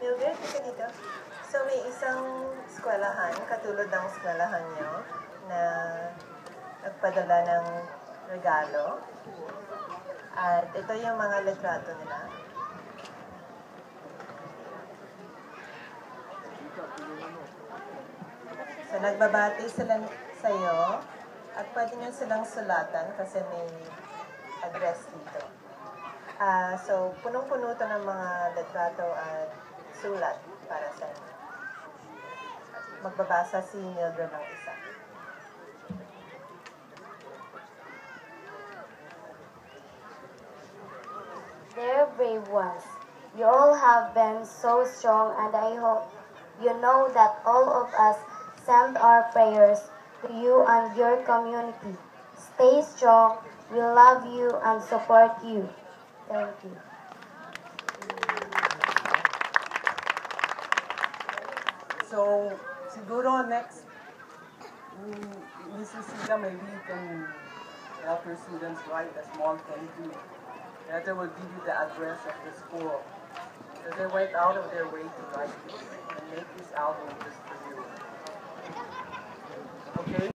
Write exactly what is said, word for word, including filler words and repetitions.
Mildred, isa dito. So, may isang eskwelahan, katulad ng eskwelahan nyo, na nagpadala ng regalo. At ito yung mga litrato nila. So, nagbabati sila sa'yo. At pwede nyo silang sulatan kasi may address dito. Uh, so, punong-puno to ng mga litrato at sulat para sa inyo. Magbabasa si Mildred ng isa. Dear brave ones, you all have been so strong, and I hope you know that all of us send our prayers to you and your community. Stay strong, we love you and support you. Thank you. So, siguro next, Missus Sila, maybe you can help your students write a small thank you. That they will give you the address of the school. So they went out of their way to write this and make this album just for you. Okay?